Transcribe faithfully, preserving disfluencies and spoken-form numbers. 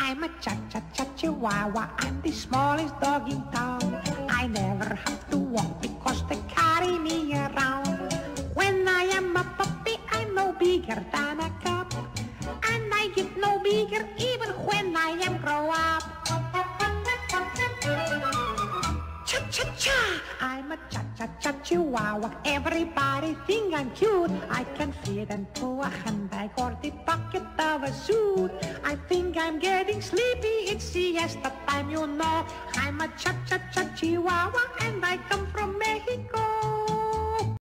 I'm a cha-cha-cha chihuahua. I'm the smallest dog in town. I never have to walk because they carry me around. When I am a puppy, I'm no bigger than a cub. And I get no bigger even when I am grow up. Cha-cha-cha, I'm a cha-cha-cha chihuahua. Everybody think I'm cute. I can fit into a handbag or the pocket of a suit. I think I'm getting sleepy, it's siesta time, you know. I'm a cha-cha-cha chihuahua and I come from Mexico.